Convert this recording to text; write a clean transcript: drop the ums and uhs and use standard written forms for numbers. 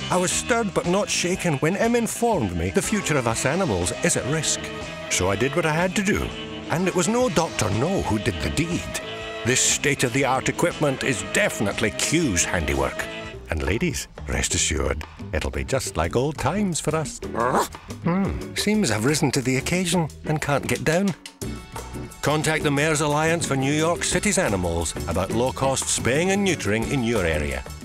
I was stirred but not shaken when Em informed me the future of us animals is at risk. So I did what I had to do, and it was no Dr. No who did the deed. This state-of-the-art equipment is definitely Q's handiwork. And ladies, rest assured, it'll be just like old times for us. Seems I've risen to the occasion and can't get down. Contact the Mayor's Alliance for New York City's animals about low-cost spaying and neutering in your area.